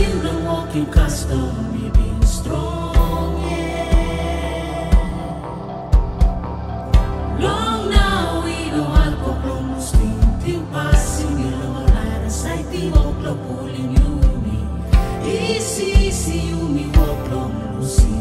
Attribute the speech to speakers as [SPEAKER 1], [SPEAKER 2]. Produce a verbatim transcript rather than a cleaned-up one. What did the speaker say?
[SPEAKER 1] still a walking custom, me being strong, yeah. Long now, we don't have to close ting passing, you know, like a sighting of the pulling you, me. Easy, easy, you me walk long, Lucy.